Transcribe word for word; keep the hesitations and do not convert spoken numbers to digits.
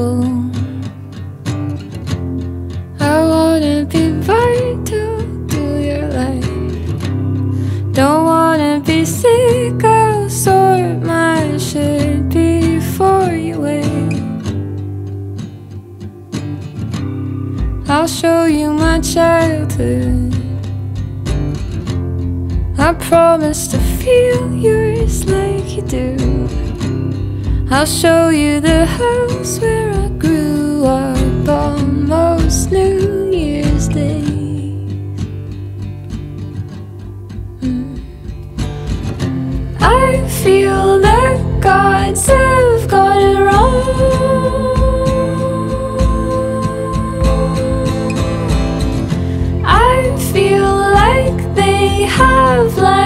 people. I wanna be vital to your life. Don't wanna be sick, I'll sort my shit before you wait. I'll show you my childhood. I promise to feel yours like you do. I'll show you the house where I grew up on most New Year's Day. mm. I feel that gods have got it wrong. I feel like they have life